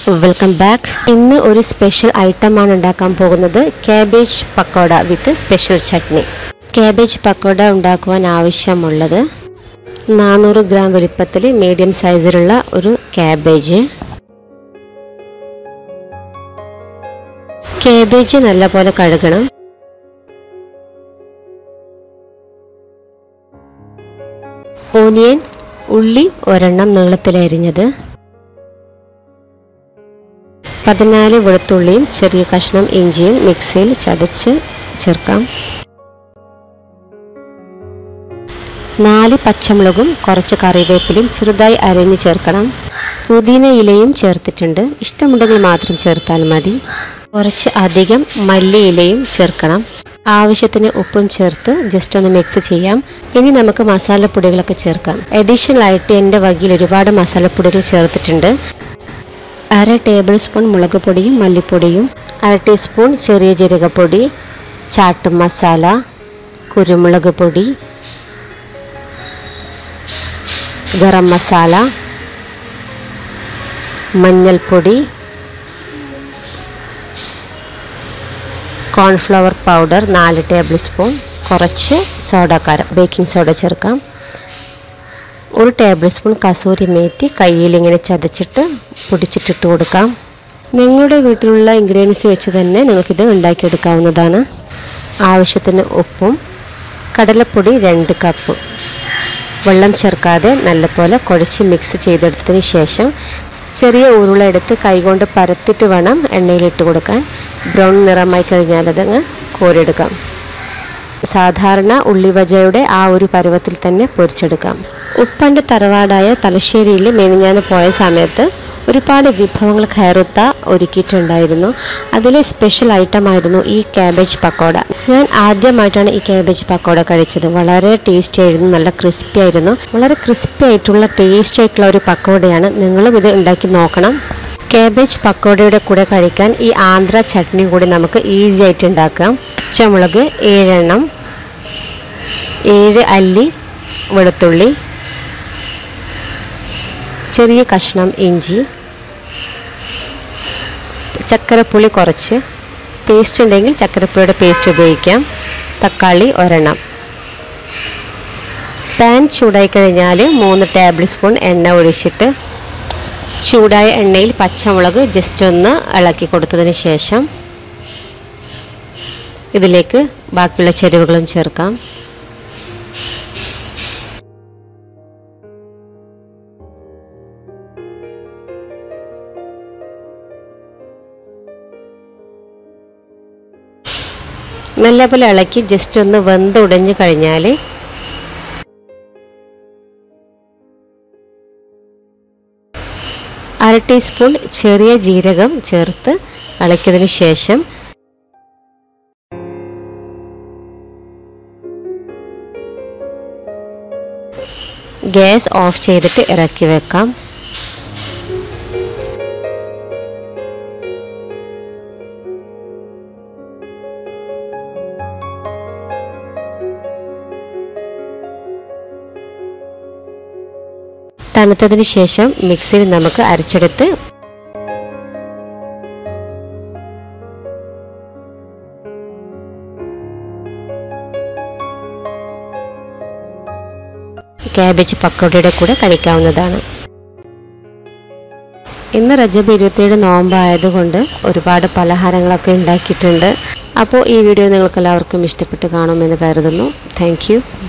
Welcome back. ഇന്ന് ഒരു special ഐറ്റമാണ് ഉണ്ടാക്കാൻ പോകുന്നത്, cabbage pakoda with special chutney. Cabbage pakoda ഉണ്ടാക്കുവാൻ ആവശ്യമുള്ളത് 400 ഗ്രാം വലിപ്പത്തിൽ മീഡിയം സൈസിലുള്ള ഒരു കാബേജ്. കാബേജ് നല്ലപോലെ കഴുകണം. ഓനിയൻ ഉള്ളി ഒരെണ്ണം നീളത്തിലരിഞ്ഞത്, 14 വെളുത്തുള്ളിയും ചെറിയ കഷ്ണം ഇഞ്ചിയും മിക്സിയിൽ ചതച്ച് ചേർക്കാം. 4 പച്ചമുളകും കുറച്ച് കറിവേപ്പിലയും ചെറുതായി അരിഞ്ഞ് ചേർക്കണം. പുതിന ഇലയും ചേർത്തിട്ടുണ്ട്, ഇഷ്ടമുണ്ടെങ്കിൽ മാത്രം ചേർത്താൽ മതി. കുറച്ച് അധികം മല്ലിയിലയും ചേർക്കണം. ആവശ്യത്തിന് ഉപ്പും ചേർത്ത് ജസ്റ്റ് ഒന്ന് മിക്സ് ചെയ്യാം. ഇനി നമുക്ക് മസാലപ്പൊടികളൊക്കെ ചേർക്കാം. അഡീഷണൽ ആയിട്ട് എൻ്റെ വകയിൽ ഒരുപാട് മസാലപ്പൊടികൾ ചേർത്തിട്ടുണ്ട്. 1/2 ടേബിൾ സ്പൂൺ മുളക് പൊടിയും മല്ലിപ്പൊടിയും, 1/2 ടീസ്പൂൺ ചെറിയ ജീരകപ്പൊടി, ചാട്ട് മസാല, കുരുമുളക് പൊടി, ഗരം മസാല, മഞ്ഞൾപ്പൊടി, കോൺഫ്ലവർ പൗഡർ 4 ടേബിൾ സ്പൂൺ, കുറച്ച് സോഡക്കാരം ബേക്കിംഗ് സോഡ ചേർക്കാം. 1 ടേബിൾ സ്പൂൺ കസൂരി മേത്തി കയ്യിലിങ്ങനെ ചതച്ചിട്ട് പൊടിച്ചിട്ടിട്ട് കൊടുക്കാം. നിങ്ങളുടെ വീട്ടിലുള്ള ഇൻഗ്രീഡിയൻസ് വെച്ച് തന്നെ നിങ്ങൾക്കിത് ഉണ്ടാക്കിയെടുക്കാവുന്നതാണ്. ആവശ്യത്തിന് ഉപ്പും, കടലപ്പൊടി 2 കപ്പ്. വെള്ളം ചേർക്കാതെ നല്ലപോലെ കുഴച്ച് മിക്സ് ചെയ്തെടുത്തതിന് ശേഷം ചെറിയ ഉരുള എടുത്ത് കൈകൊണ്ട് പരത്തിയിട്ട് വേണം എണ്ണയിലിട്ട് കൊടുക്കാൻ. ബ്രൗൺ നിറമായി കഴിഞ്ഞാൽ അതങ്ങ് കോരിയെടുക്കാം. സാധാരണ ഉള്ളിവജയുടെ ആ ഒരു പരുവത്തിൽ തന്നെ പൊരിച്ചെടുക്കാം. ഉപ്പൻ്റെ തറവാടായ തലശ്ശേരിയിൽ മെനിഞ്ഞാന്ന് പോയ സമയത്ത് ഒരുപാട് വിഭവങ്ങൾ ഖൈറുത്ത ഒരുക്കിയിട്ടുണ്ടായിരുന്നു. അതിലെ സ്പെഷ്യൽ ഐറ്റമായിരുന്നു ഈ കാബേജ് പക്കോട. ഞാൻ ആദ്യമായിട്ടാണ് ഈ കാബേജ് പക്കോട കഴിച്ചത്. വളരെ ടേസ്റ്റി ആയിരുന്നു, നല്ല ക്രിസ്പി ആയിരുന്നു. വളരെ ക്രിസ്പി ആയിട്ടുള്ള ടേസ്റ്റി ആയിട്ടുള്ള ഒരു പക്കോടയാണ്. നിങ്ങളും ഇത് ഉണ്ടാക്കി നോക്കണം. കാബേജ് പക്കോടയുടെ കൂടെ കഴിക്കാൻ ഈ ആന്ധ്ര ചട്നി കൂടി നമുക്ക് ഈസി ആയിട്ട് ഉണ്ടാക്കാം. പച്ചമുളക് 7 എണ്ണം, 7 അല്ലി വെളുത്തുള്ളി, ചെറിയ കഷ്ണം ഇഞ്ചി, ചക്കരപ്പുളി കുറച്ച്, പേസ്റ്റ് ഉണ്ടെങ്കിൽ ചക്കരപ്പുളിയുടെ പേസ്റ്റ് ഉപയോഗിക്കാം, തക്കാളി 1 എണ്ണം. പാൻ ചൂടായി കഴിഞ്ഞാൽ 3 ടേബിൾ സ്പൂൺ എണ്ണ ഒഴിച്ചിട്ട് ചൂടായ എണ്ണയിൽ പച്ചമുളക് ജസ്റ്റ് ഒന്ന് ഇളക്കി കൊടുത്തതിന് ശേഷം ഇതിലേക്ക് ബാക്കിയുള്ള ചേരുവകളും ചേർക്കാം. നല്ലപോലെ ഇളക്കി ജസ്റ്റ് ഒന്ന് വെന്തുടഞ്ഞു കഴിഞ്ഞാൽ അര ടീസ്പൂൺ ചെറിയ ജീരകം ചേർത്ത് ഇളക്കിയതിന് ശേഷം ഗ്യാസ് ഓഫ് ചെയ്തിട്ട് ഇറക്കി വെക്കാം. തണുത്തതിന് ശേഷം മിക്സിയിൽ നമുക്ക് അരച്ചെടുത്ത് കാബേജ് പക്കോടയുടെ കൂടെ കഴിക്കാവുന്നതാണ്. ഇന്ന് റജബ് 27 നോമ്പായതുകൊണ്ട് ഒരുപാട് പലഹാരങ്ങളൊക്കെ ഉണ്ടാക്കിയിട്ടുണ്ട്. അപ്പോൾ ഈ വീഡിയോ നിങ്ങൾക്ക് എല്ലാവർക്കും ഇഷ്ടപ്പെട്ട് കാണുമെന്ന് കരുതുന്നു. Thank U.